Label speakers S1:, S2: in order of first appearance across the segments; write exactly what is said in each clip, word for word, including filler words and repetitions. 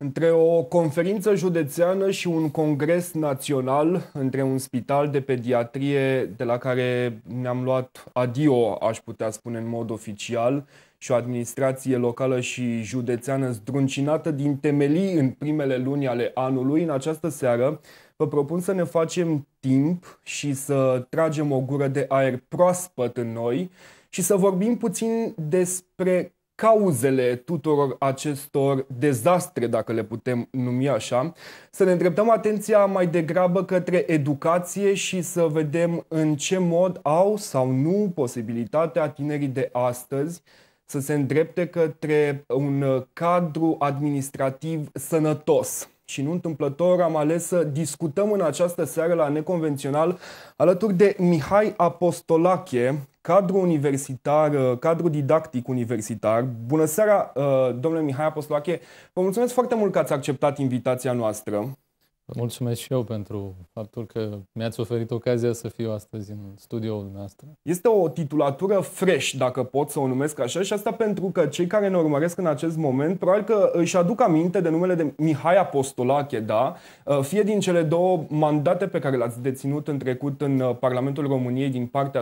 S1: Între o conferință județeană și un congres național, între un spital de pediatrie de la care ne-am luat adio, aș putea spune în mod oficial, și o administrație locală și județeană zdruncinată din temelii în primele luni ale anului, în această seară vă propun să ne facem timp și să tragem o gură de aer proaspăt în noi și să vorbim puțin despre cauzele tuturor acestor dezastre, dacă le putem numi așa, să ne îndreptăm atenția mai degrabă către educație și să vedem în ce mod au sau nu posibilitatea tinerii de astăzi să se îndrepte către un cadru administrativ sănătos. Și nu întâmplător am ales să discutăm în această seară la Neconvențional alături de Mihai Apostolache, cadru universitar, cadru didactic universitar. Bună seara, domnule Mihai Apostolache. Vă mulțumesc foarte mult că ați acceptat invitația noastră.
S2: Vă mulțumesc și eu pentru faptul că mi-ați oferit ocazia să fiu astăzi în studioul dumneavoastră.
S1: Este o titulatură fresh, dacă pot să o numesc așa, și asta pentru că cei care ne urmăresc în acest moment probabil că își aduc aminte de numele de Mihai Apostolache, da? Fie din cele două mandate pe care le-ați deținut în trecut în Parlamentul României din partea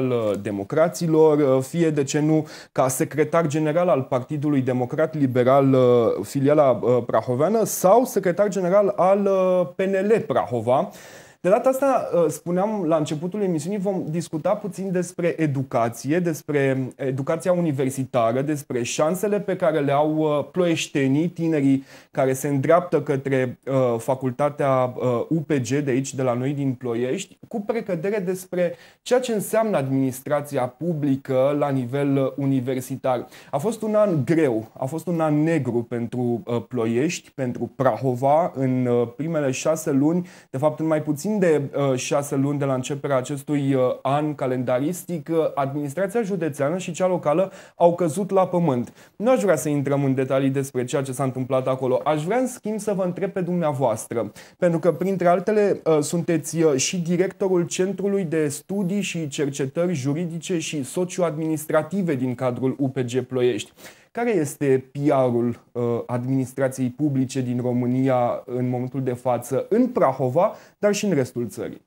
S1: social-democraților, fie, de ce nu, ca secretar general al Partidului Democrat Liberal, filiala prahoveană, sau secretar general al P N L Prahova. De data asta, spuneam la începutul emisiunii, vom discuta puțin despre educație, despre educația universitară, despre șansele pe care le au ploieștenii, tinerii care se îndreaptă către uh, facultatea uh, U P G de aici, de la noi din Ploiești, cu precădere despre ceea ce înseamnă administrația publică la nivel universitar. A fost un an greu, a fost un an negru pentru uh, Ploiești, pentru Prahova, în uh, primele șase luni, de fapt în mai puțin de uh, șase luni de la începerea acestui uh, an calendaristic, uh, administrația județeană și cea locală au căzut la pământ. Nu aș vrea să intrăm în detalii despre ceea ce s-a întâmplat acolo. Aș vrea, în schimb, să vă întreb pe dumneavoastră, pentru că, printre altele, uh, sunteți uh, și directorul Centrului de Studii și Cercetări Juridice și Socioadministrative din cadrul U P G Ploiești. Care este P R-ul uh, administrației publice din România în momentul de față, în Prahova, dar și în restul țării?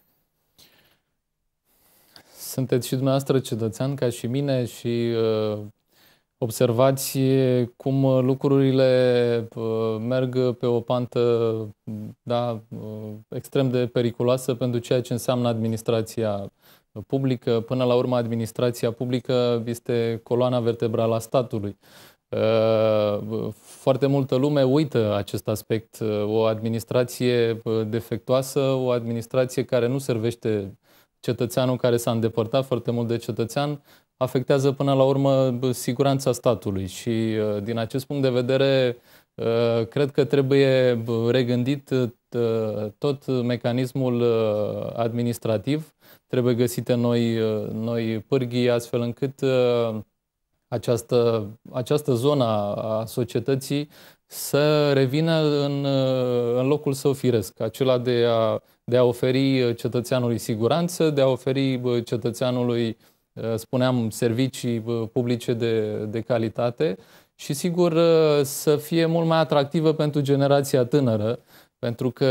S2: Sunteți și dumneavoastră cetățean ca și mine și uh, observați cum lucrurile uh, merg pe o pantă da, uh, extrem de periculoasă pentru ceea ce înseamnă administrația publică. Până la urmă, administrația publică este coloana vertebrală a statului. Foarte multă lume uită acest aspect. O administrație defectuoasă, o administrație care nu servește cetățeanul, care s-a îndepărtat foarte mult de cetățean, afectează până la urmă siguranța statului. Și din acest punct de vedere, cred că trebuie regândit tot mecanismul administrativ. Trebuie găsite noi, noi pârghii astfel încât această, această zonă a societății să revină în, în locul său firesc, acela de a, de a oferi cetățeanului siguranță, de a oferi cetățeanului, spuneam, servicii publice de, de calitate și, sigur, să fie mult mai atractivă pentru generația tânără, pentru că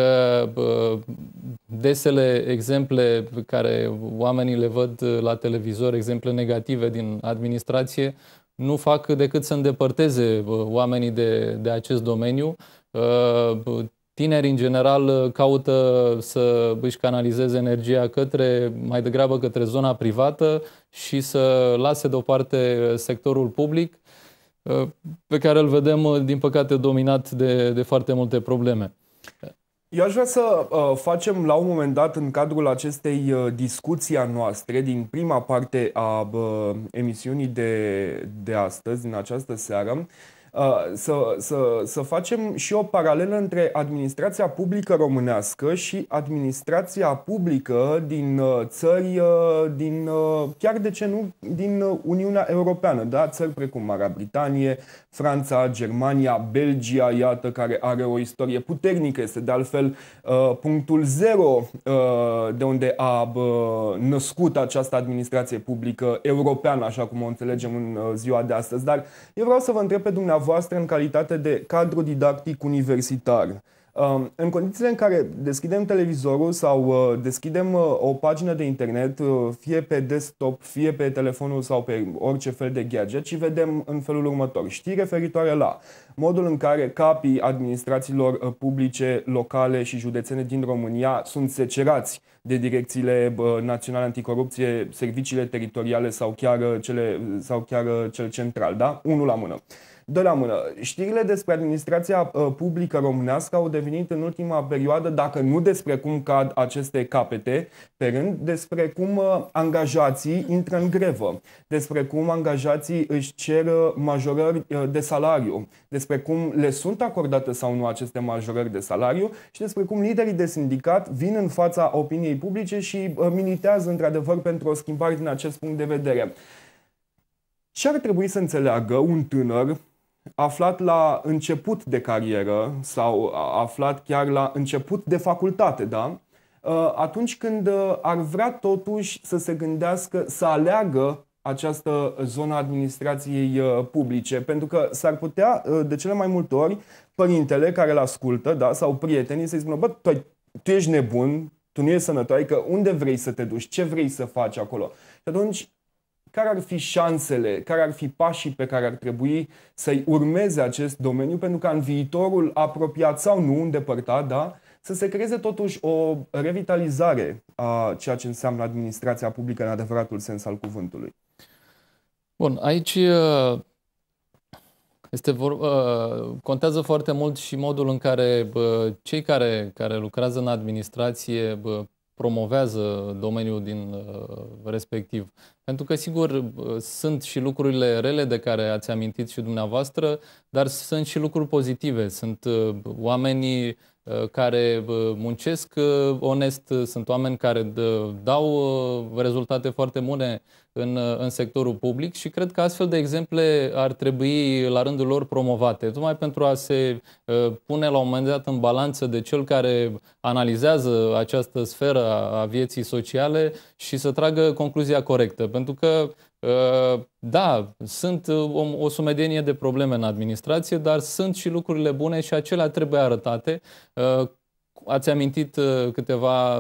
S2: desele exemple pe care oamenii le văd la televizor, exemple negative din administrație, nu fac decât să îndepărteze oamenii de, de acest domeniu. Tinerii, în general, caută să își canalizeze energia către, mai degrabă către zona privată și să lase deoparte sectorul public, pe care îl vedem, din păcate, dominat de, de foarte multe probleme.
S1: Eu aș vrea să uh, facem la un moment dat, în cadrul acestei uh, discuții a noastre, din prima parte a uh, emisiunii de, de astăzi, din această seară, uh, să, să, să facem și o paralelă între administrația publică românească și administrația publică din uh, țări, uh, din, uh, chiar de ce nu, din uh, Uniunea Europeană, da? Țări precum Marea Britanie, Franța, Germania, Belgia, iată, care are o istorie puternică, este de altfel uh, punctul zero uh, de unde a uh, născut această administrație publică europeană, așa cum o înțelegem în uh, ziua de astăzi. Dar eu vreau să vă întreb pe dumneavoastră, dumneavoastră în calitate de cadru didactic universitar. În condițiile în care deschidem televizorul sau deschidem o pagină de internet, fie pe desktop, fie pe telefonul sau pe orice fel de gadget, și vedem în felul următor știri referitoare la modul în care capii administrațiilor publice, locale și județene din România sunt secerați de direcțiile naționale anticorupție, serviciile teritoriale sau chiar, cele, sau chiar cel central, da? Unul la mână. Doi la mână. Știrile despre administrația uh, publică românească au devenit în ultima perioadă, dacă nu despre cum cad aceste capete pe rând, despre cum uh, angajații intră în grevă, despre cum angajații își cer uh, majorări uh, de salariu, despre cum le sunt acordate sau nu aceste majorări de salariu și despre cum liderii de sindicat vin în fața opiniei publice și uh, militează într-adevăr pentru o schimbare din acest punct de vedere. Ce ar trebui să înțeleagă un tânăr aflat la început de carieră sau aflat chiar la început de facultate, da? Atunci când ar vrea totuși să se gândească să aleagă această zonă a administrației publice, pentru că s-ar putea, de cele mai multe ori, părintele care îl ascultă, da, sau prietenii să-i spună: bă, tu, tu ești nebun, tu nu ești sănătos, adică unde vrei să te duci, ce vrei să faci acolo? Și atunci, care ar fi șansele, care ar fi pașii pe care ar trebui să-i urmeze acest domeniu pentru ca în viitorul apropiat sau nu, îndepărtat, da, să se creeze totuși o revitalizare a ceea ce înseamnă administrația publică în adevăratul sens al cuvântului?
S2: Bun, aici este vor, contează foarte mult și modul în care cei care, care lucrează în administrație promovează domeniul din uh, respectiv. Pentru că, sigur, uh, sunt și lucrurile rele de care ați amintit și dumneavoastră, dar sunt și lucruri pozitive. Sunt uh, oamenii uh, care uh, muncesc uh, onest, sunt oameni care uh, dau uh, rezultate foarte bune în, uh, în sectorul public și cred că astfel de exemple ar trebui la rândul lor promovate, tocmai pentru a se uh, pune la un moment dat în balanță de cel care analizează această sferă a vieții sociale și să tragă concluzia corectă. Pentru că, da, sunt o, o sumedenie de probleme în administrație, dar sunt și lucrurile bune și acelea trebuie arătate. Ați amintit câteva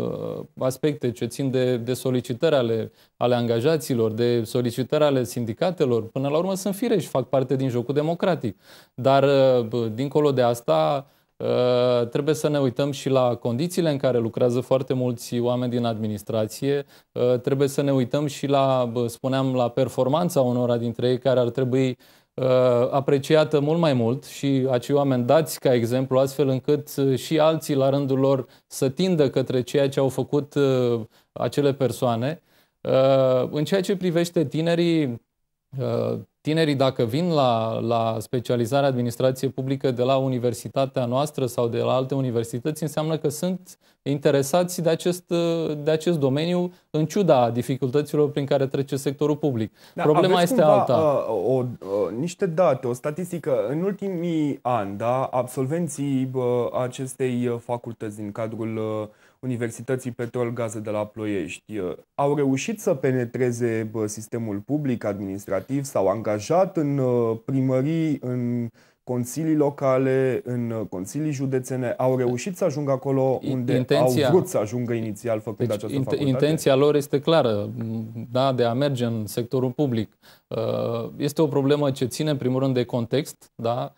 S2: aspecte ce țin de, de solicitări ale, ale angajaților, de solicitări ale sindicatelor. Până la urmă sunt fire și fac parte din jocul democratic. Dar, dincolo de asta, Uh, trebuie să ne uităm și la condițiile în care lucrează foarte mulți oameni din administrație. Uh, trebuie să ne uităm și la, spuneam, la performanța unora dintre ei care ar trebui uh, apreciată mult mai mult și acei oameni dați ca exemplu, astfel încât și alții la rândul lor să tindă către ceea ce au făcut uh, acele persoane. Uh, în ceea ce privește tinerii, uh, Tinerii, dacă vin la, la specializarea administrație publică de la universitatea noastră sau de la alte universități, înseamnă că sunt interesați de acest, de acest domeniu, în ciuda dificultăților prin care trece sectorul public. Da, problema este
S1: cumva,
S2: alta.
S1: Uh, o, uh, niște date, o statistică. În ultimii ani, da, absolvenții uh, acestei facultăți din cadrul uh, Universității Petrol Gaze de la Ploiești uh, au reușit să penetreze uh, sistemul public, administrativ, s-au angajat în uh, primării, în consilii locale, în consilii județene, au reușit să ajungă acolo unde intenția, au vrut să ajungă inițial făcând deci, această facultate?
S2: Intenția lor este clară, da, de a merge în sectorul public. Este o problemă ce ține în primul rând de context, da?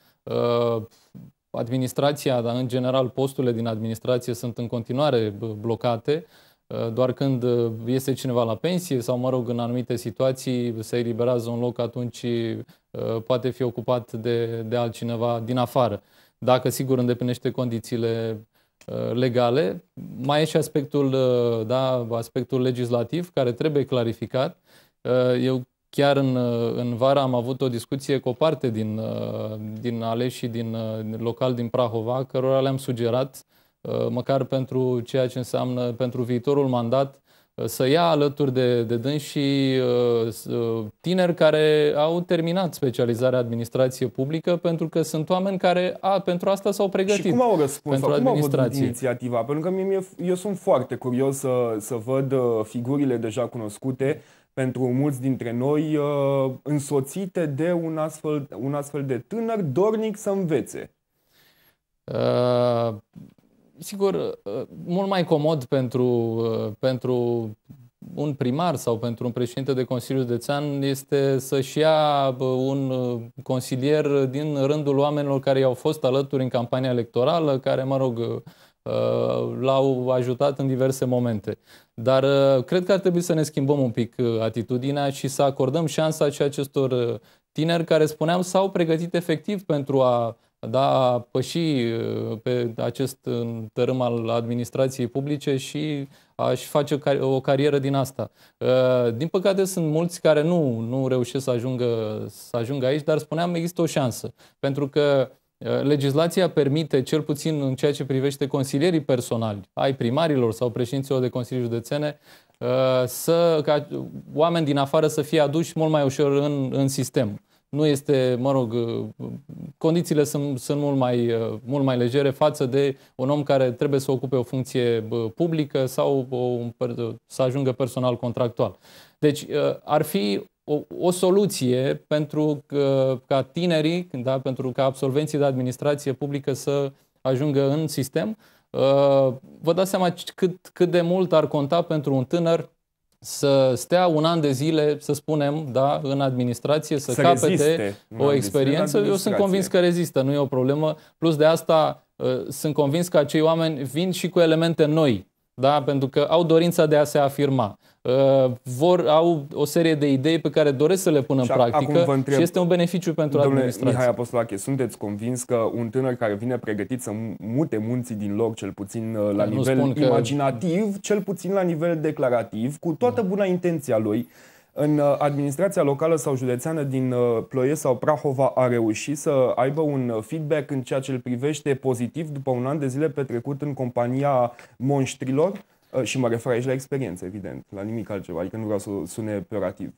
S2: Administrația, dar în general posturile din administrație sunt în continuare blocate. Doar când iese cineva la pensie sau, mă rog, în anumite situații se eliberează un loc, atunci poate fi ocupat de, de altcineva din afară. Dacă, sigur, îndeplinește condițiile legale. Mai e și aspectul, da, aspectul legislativ care trebuie clarificat. Eu chiar în, în vară am avut o discuție cu o parte din, din aleșii din, local din Prahova, cărora le-am sugerat măcar pentru ceea ce înseamnă pentru viitorul mandat, să ia alături de, de dânsii tineri care au terminat specializarea administrație publică, pentru că sunt oameni care a, pentru asta s-au pregătit.
S1: Și cum au răspuns? Pentru cum au văzut inițiativa? Pentru că mie, eu sunt foarte curios să, să văd figurile deja cunoscute pentru mulți dintre noi, însoțite de un astfel, un astfel de tânăr dornic să învețe?
S2: Uh, sigur, uh, mult mai comod pentru, uh, pentru un primar sau pentru un președinte de Consiliu Județean este să-și ia un consilier din rândul oamenilor care i-au fost alături în campania electorală, care, mă rog, l-au ajutat în diverse momente. Dar cred că ar trebui să ne schimbăm un pic atitudinea și să acordăm șansa și acestor tineri care, spuneam, s-au pregătit efectiv pentru a da, păși pe acest tărâm al administrației publice și a-și face o carieră din asta. Din păcate sunt mulți care nu, nu reușesc să ajungă, să ajungă aici, dar spuneam, există o șansă. Pentru că legislația permite, cel puțin în ceea ce privește consilierii personali ai primarilor sau președinților de consilii județene, să, ca oameni din afară să fie aduși mult mai ușor în, în sistem. Nu este, mă rog, condițiile sunt, sunt mult, mai, mult mai legere față de un om care trebuie să ocupe o funcție publică sau o, să ajungă personal contractual. Deci ar fi o, o soluție pentru că, ca tinerii, da, pentru ca absolvenții de administrație publică să ajungă în sistem. Vă dați seama cât, cât de mult ar conta pentru un tânăr să stea un an de zile, să spunem, da, în administrație, să, să capete o experiență. Eu sunt convins că rezistă, nu e o problemă. Plus de asta, sunt convins că acei oameni vin și cu elemente noi, da, pentru că au dorința de a se afirma. Vor, au o serie de idei pe care doresc să le pună în practică întreb, și este un beneficiu pentru administrație.
S1: Mihai Apostolache, sunteți convins că un tânăr care vine pregătit să mute munții din loc, cel puțin la nu nivel imaginativ, că... cel puțin la nivel declarativ, cu toată buna intenția lui, în administrația locală sau județeană din Ploiești sau Prahova a reușit să aibă un feedback în ceea ce îl privește pozitiv după un an de zile petrecut în compania monștrilor? Și mă refer aici la experiență, evident, la nimic altceva, adică nu vreau să sune peorativ.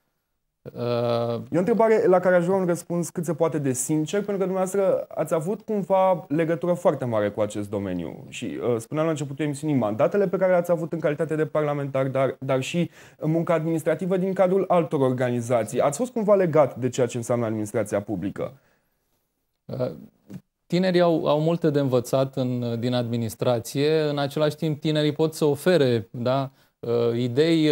S1: Uh... E o întrebare la care aș vrea un răspuns cât se poate de sincer, pentru că dumneavoastră ați avut cumva legătură foarte mare cu acest domeniu. Și uh, spuneam la începutul emisiunii mandatele pe care le-ați avut în calitate de parlamentar, dar, dar și munca administrativă din cadrul altor organizații. Ați fost cumva legat de ceea ce înseamnă administrația publică?
S2: Uh... Tinerii au, au multe de învățat în, din administrație, în același timp tinerii pot să ofere, da, idei,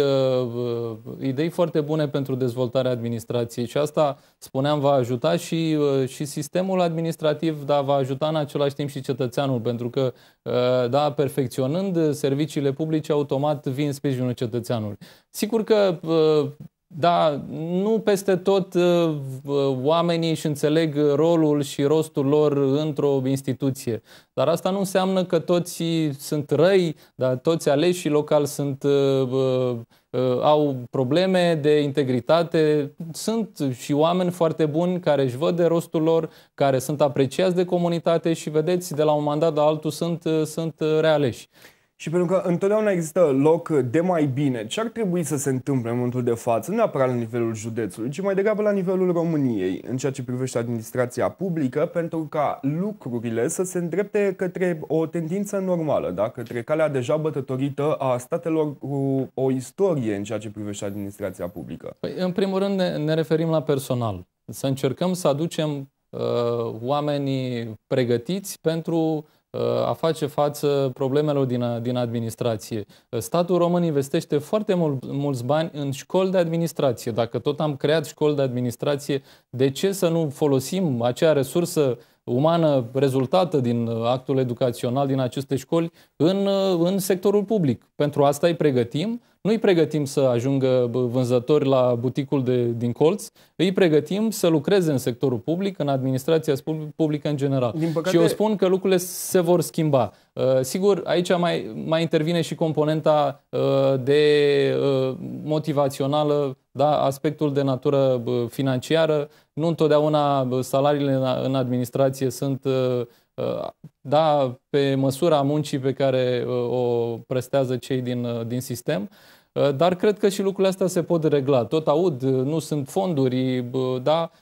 S2: idei foarte bune pentru dezvoltarea administrației și asta, spuneam, va ajuta și, și sistemul administrativ, dar va ajuta în același timp și cetățeanul, pentru că, da, perfecționând serviciile publice, automat vin sprijinul cetățeanului. Sigur că da, nu peste tot uh, oamenii își înțeleg rolul și rostul lor într-o instituție. Dar asta nu înseamnă că toți sunt răi, dar toți aleșii locali sunt, uh, uh, au probleme de integritate. Sunt și oameni foarte buni care își văd de rostul lor, care sunt apreciați de comunitate și vedeți, de la un mandat la altul sunt, sunt realeși.
S1: Și pentru că întotdeauna există loc de mai bine, ce ar trebui să se întâmple în momentul de față, nu neapărat la nivelul județului, ci mai degrabă la nivelul României, în ceea ce privește administrația publică, pentru ca lucrurile să se îndrepte către o tendință normală, da? Către calea deja bătătorită a statelor cu o istorie în ceea ce privește administrația publică?
S2: Păi, în primul rând ne, ne referim la personal. Să încercăm să aducem uh, oamenii pregătiți pentru a face față problemelor din, din administrație. Statul român investește foarte mult, mulți bani în școli de administrație. Dacă tot am creat școli de administrație, de ce să nu folosim acea resursă umană rezultată din actul educațional din aceste școli în, în sectorul public? Pentru asta îi pregătim. Nu îi pregătim să ajungă vânzători la buticul de, din colț, îi pregătim să lucreze în sectorul public, în administrația publică în general. Păcate... Și eu spun că lucrurile se vor schimba. Uh, sigur, aici mai, mai intervine și componenta uh, de uh, motivațională, da, aspectul de natură uh, financiară. Nu întotdeauna salariile în, în administrație sunt uh, da, pe măsura muncii pe care o prestează cei din, din sistem, dar cred că și lucrurile astea se pot regla. Tot aud, nu sunt fonduri, da,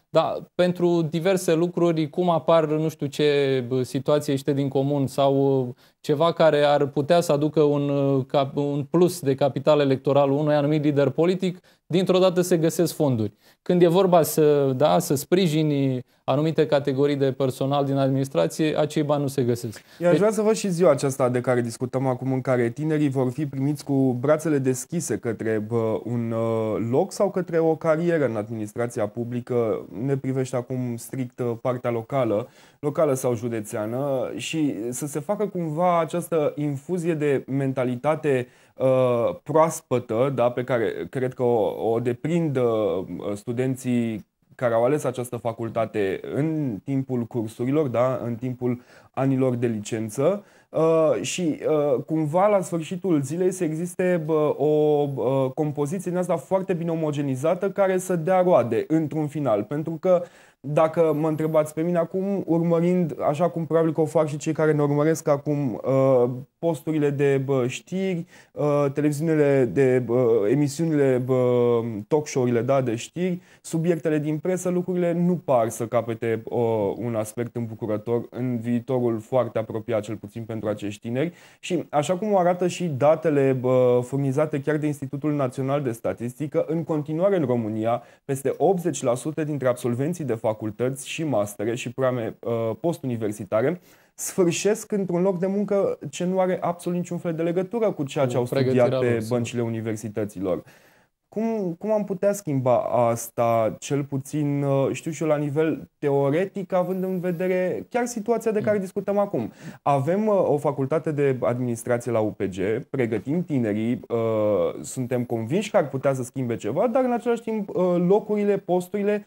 S2: Da, pentru diverse lucruri, cum apar, nu știu ce situație ești din comun sau ceva care ar putea să aducă un, un plus de capital electoral unui anumit lider politic, dintr-o dată se găsesc fonduri. Când e vorba să, da, să sprijini anumite categorii de personal din administrație, acei bani nu se găsesc.
S1: Eu aș vrea să văd și ziua aceasta de care discutăm acum, în care tinerii vor fi primiți cu brațele deschise către bă, un uh, loc sau către o carieră în administrația publică. Ne privește acum strict partea locală, locală sau județeană, și să se facă cumva această infuzie de mentalitate uh, proaspătă, da, pe care cred că o, o deprind uh, studenții care au ales această facultate în timpul cursurilor, da, în timpul anilor de licență, uh, și uh, cumva la sfârșitul zilei să existe uh, o uh, compoziție din asta foarte bine omogenizată care să dea roade într-un final. Pentru că dacă mă întrebați pe mine acum, urmărind, așa cum probabil că o fac și cei care ne urmăresc acum, uh, posturile de bă, știri, uh, televiziunile de bă, emisiunile, bă, talk show-urile, da, de știri, subiectele din presă, lucrurile nu par să capete uh, un aspect îmbucurător în viitorul foarte apropiat, cel puțin pentru acești tineri. Și așa cum o arată și datele bă, furnizate chiar de Institutul Național de Statistică, în continuare în România, peste optzeci la sută dintre absolvenții de facultăți și mastere și programe uh, postuniversitare sfârșesc într-un loc de muncă ce nu are absolut niciun fel de legătură cu ceea ce au studiat pe băncile universităților. Cum, cum am putea schimba asta, cel puțin, știu și eu, la nivel teoretic, având în vedere chiar situația de care discutăm acum? Avem o facultate de administrație la U P G, pregătim tinerii, suntem convinși că ar putea să schimbe ceva, dar în același timp locurile, posturile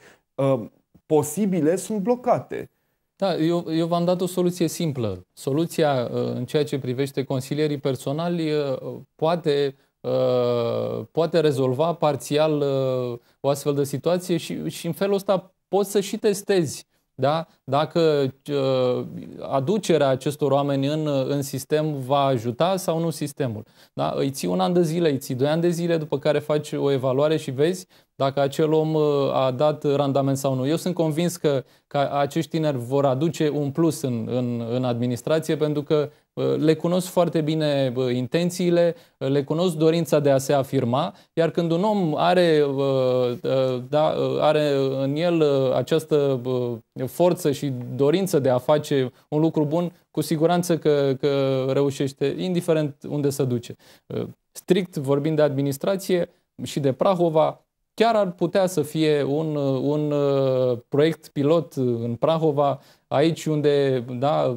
S1: posibile sunt blocate.
S2: Da, eu, eu v-am dat o soluție simplă. Soluția în ceea ce privește consilierii personali poate, poate rezolva parțial o astfel de situație și, și în felul ăsta poți să și testezi, da? Dacă aducerea acestor oameni în, în sistem va ajuta sau nu sistemul. Da? Îi ții un an de zile, îi ții doi ani de zile, după care faci o evaluare și vezi dacă acel om a dat randament sau nu. Eu sunt convins că, că acești tineri vor aduce un plus în, în, în administrație, pentru că le cunosc foarte bine intențiile, le cunosc dorința de a se afirma, iar când un om are, da, are în el această forță și dorință de a face un lucru bun, cu siguranță că, că reușește, indiferent unde se duce. Strict vorbind de administrație și de Prahova, chiar ar putea să fie un, un proiect pilot în Prahova, aici unde, da,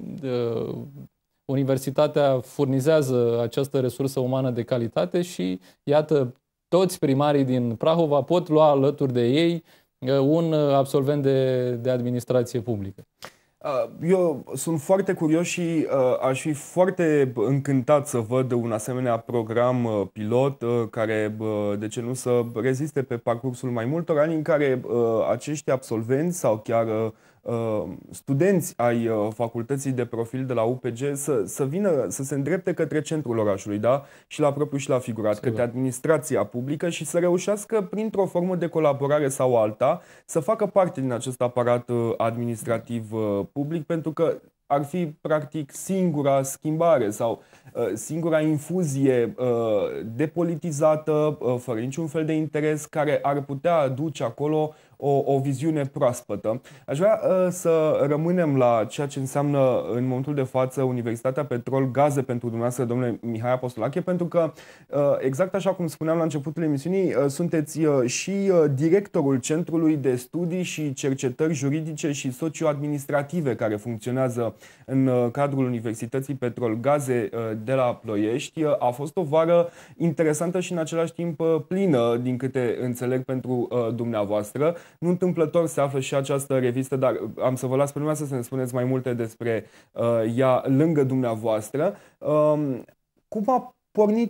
S2: universitatea furnizează această resursă umană de calitate și, iată, toți primarii din Prahova pot lua alături de ei un absolvent de, de administrație publică.
S1: Eu sunt foarte curios și uh, aș fi foarte încântat să văd un asemenea program uh, pilot uh, care, uh, de ce nu, să reziste pe parcursul mai multor ani, în care uh, acești absolvenți sau chiar uh, studenți ai uh, facultății de profil de la U P G să, să vină, să se îndrepte către centrul orașului, da? Și la propriu și la figurat, Sigur. către administrația publică și să reușească, printr-o formă de colaborare sau alta, să facă parte din acest aparat uh, administrativ uh, public, pentru că ar fi practic singura schimbare sau uh, singura infuzie uh, depolitizată, uh, fără niciun fel de interes, care ar putea aduce acolo o, o viziune proaspătă. Aș vrea uh, să rămânem la ceea ce înseamnă în momentul de față Universitatea Petrol Gaze pentru dumneavoastră, domnule Mihai Apostolache, pentru că uh, exact așa cum spuneam la începutul emisiunii, uh, sunteți uh, și uh, directorul Centrului de Studii și Cercetări Juridice și Socioadministrative care funcționează în uh, cadrul Universității Petrol Gaze uh, de la Ploiești. Uh, a fost o vară interesantă și în același timp uh, plină, din câte înțeleg, pentru uh, dumneavoastră. Nu întâmplător se află și această revistă, dar am să vă las pe lumea să ne spuneți mai multe despre uh, ea lângă dumneavoastră. Uh, cum a pornit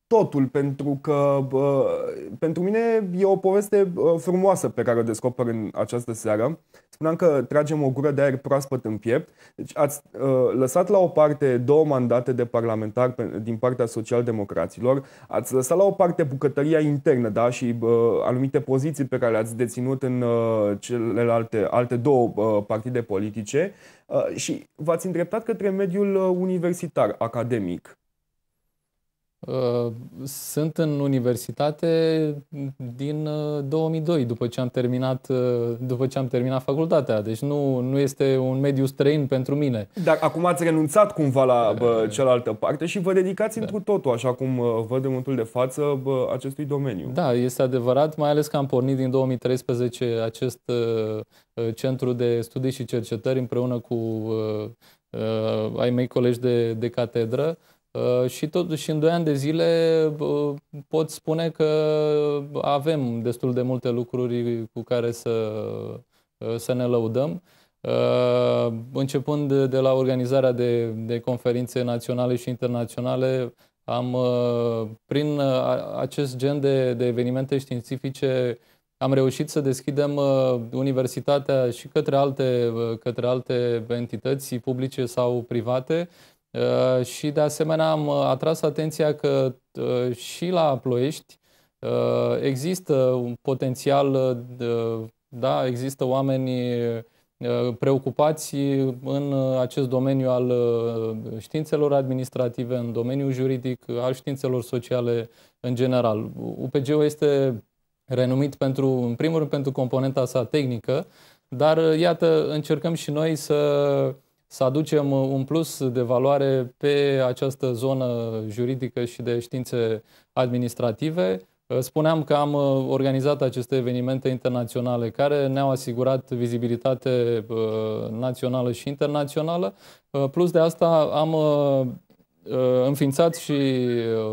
S1: totul, pentru că pentru mine e o poveste frumoasă pe care o descoper în această seară. Spuneam că tragem o gură de aer proaspăt în piept. Deci ați lăsat la o parte două mandate de parlamentar din partea social-democraților, ați lăsat la o parte bucătăria internă, da, și anumite poziții pe care le-ați deținut în celelalte alte două partide politice și v-ați îndreptat către mediul universitar, academic.
S2: Sunt în universitate din două mii doi, după ce am terminat, după ce am terminat facultatea. Deci nu, nu este un mediu străin pentru mine.
S1: Dar acum ați renunțat cumva la bă, cealaltă parte și vă dedicați da. întru totul, așa cum văd în momentul de față, bă, acestui domeniu.
S2: Da, este adevărat, mai ales că am pornit din două mii treisprezece acest uh, centru de studii și cercetări împreună cu uh, uh, ai mei colegi de, de catedră. Uh, și totuși în doi ani de zile uh, pot spune că avem destul de multe lucruri cu care să, uh, să ne lăudăm. Uh, începând de, de la organizarea de, de conferințe naționale și internaționale, am, uh, prin uh, acest gen de, de evenimente științifice am reușit să deschidem uh, universitatea și către alte, uh, către alte entități publice sau private. Uh, și de asemenea am atras atenția că uh, și la Ploiești uh, există un potențial, uh, da, există oameni uh, preocupați în acest domeniu al uh, științelor administrative, în domeniul juridic, al științelor sociale în general. U P G-ul este renumit pentru, în primul rând pentru componenta sa tehnică, dar uh, iată, încercăm și noi să să aducem un plus de valoare pe această zonă juridică și de științe administrative. Spuneam că am organizat aceste evenimente internaționale care ne-au asigurat vizibilitate națională și internațională. Plus de asta am înființat și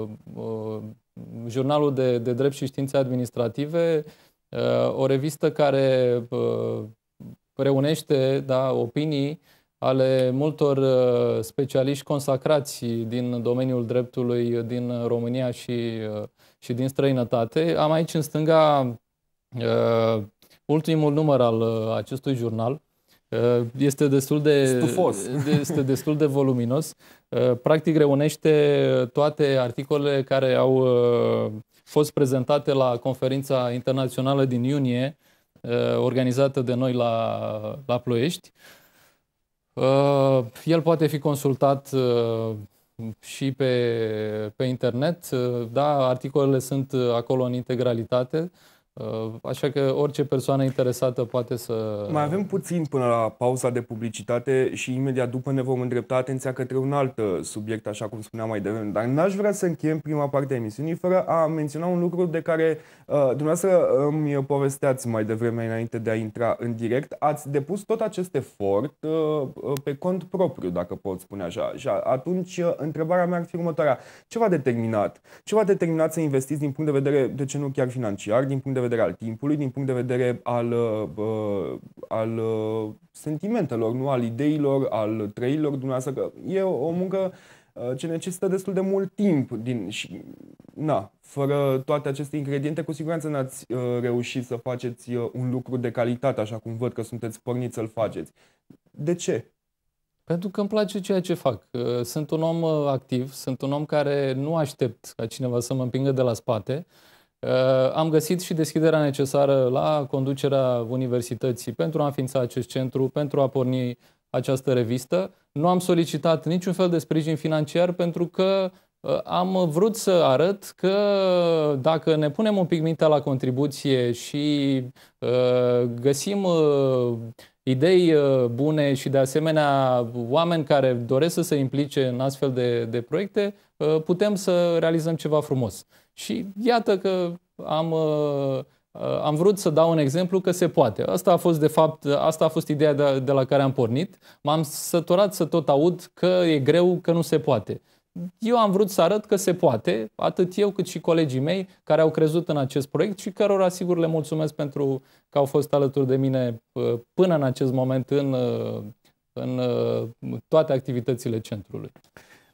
S2: jurnalul de, de drept și științe administrative, o revistă care reunește, da, opinii ale multor uh, specialiști consacrați din domeniul dreptului din România și, uh, și din străinătate. Am aici în stânga uh, ultimul număr al uh, acestui jurnal. Uh, este destul de, de, este destul de voluminos. Uh, practic reunește toate articolele care au uh, fost prezentate la conferința internațională din iunie, uh, organizată de noi la, la Ploiești. Uh, el poate fi consultat uh, și pe, pe internet. Uh, da, articolele sunt acolo în integralitate, uh, așa că orice persoană interesată poate să...
S1: Mai avem puțin până la pauza de publicitate și imediat după ne vom îndrepta atenția către un alt subiect, așa cum spuneam mai devreme. Dar n-aș vrea să încheiem prima parte a emisiunii fără a menționa un lucru de care uh, dumneavoastră îmi povesteați mai devreme înainte de a intra în direct. Ați depus tot acest efort uh, pe cont propriu, dacă pot spune așa. Și atunci uh, întrebarea mea ar fi următoarea. Ce v-a determinat? Ce v-a determinat să investiți din punct de vedere, de ce nu chiar financiar, din punct de vedere al timpului, din punct de vedere al, uh, al uh, sentimentelor, nu al ideilor, al trăilor dumneavoastră, că e o, o muncă uh, ce necesită destul de mult timp din, și, na, fără toate aceste ingrediente, cu siguranță n-ați uh, reușit să faceți uh, un lucru de calitate, așa cum văd că sunteți porniți să-l faceți. De ce?
S2: Pentru că îmi place ceea ce fac. Sunt un om activ, sunt un om care nu aștept ca cineva să mă împingă de la spate. Am găsit și deschiderea necesară la conducerea universității pentru a înființa acest centru, pentru a porni această revistă. Nu am solicitat niciun fel de sprijin financiar pentru că am vrut să arăt că dacă ne punem un pic mintea la contribuție și găsim idei bune și de asemenea oameni care doresc să se implice în astfel de, de proiecte, putem să realizăm ceva frumos. Și iată că am, am vrut să dau un exemplu că se poate. Asta a fost de fapt, asta a fost ideea de, de la care am pornit. M-am săturat să tot aud că e greu, că nu se poate. Eu am vrut să arăt că se poate, atât eu cât și colegii mei care au crezut în acest proiect și cărora sigur le mulțumesc pentru că au fost alături de mine până în acest moment în, în toate activitățile centrului.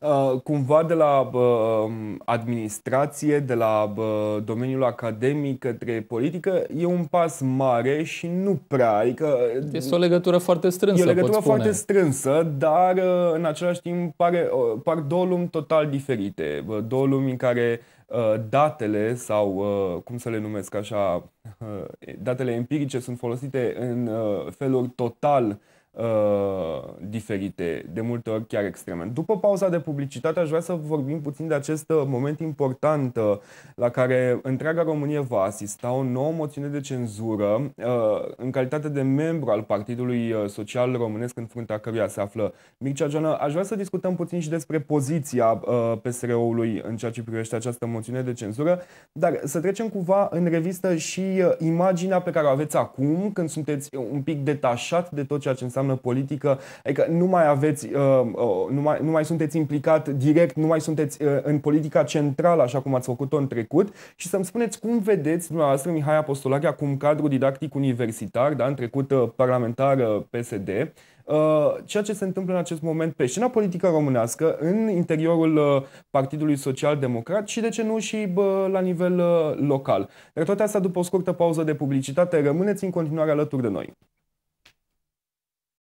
S1: Uh, cumva de la uh, administrație, de la uh, domeniul academic către politică, e un pas mare și nu prea. Adică,
S2: este o legătură foarte strânsă,
S1: e o legătură
S2: pot spune.
S1: foarte strânsă, dar uh, în același timp pare, uh, par două lumi total diferite. Uh, două lumi în care uh, datele sau, uh, cum să le numesc așa, uh, datele empirice sunt folosite în uh, feluri total Uh, diferite, de multe ori chiar extreme. După pauza de publicitate aș vrea să vorbim puțin de acest moment important uh, la care întreaga Românie va asista, o nouă moțiune de cenzură uh, în calitate de membru al Partidului Social Românesc, în fruntea căruia se află Mircea Joană. Aș vrea să discutăm puțin și despre poziția uh, P S R O-ului în ceea ce privește această moțiune de cenzură, dar să trecem cumva în revistă și uh, imaginea pe care o aveți acum, când sunteți un pic detașat de tot ceea ce înseamnă politică, adică nu mai aveți, uh, uh, nu, mai, nu mai sunteți implicat direct, nu mai sunteți uh, în politica centrală, așa cum ați făcut-o în trecut, și să-mi spuneți cum vedeți dumneavoastră, Mihai Apostolache, acum cadru didactic universitar, da, în trecut uh, parlamentar uh, P S D, uh, ceea ce se întâmplă în acest moment pe scena politică românească, în interiorul uh, Partidului Social Democrat și, de ce nu, și uh, la nivel uh, local. Dar toate astea după o scurtă pauză de publicitate. Rămâneți în continuare alături de noi.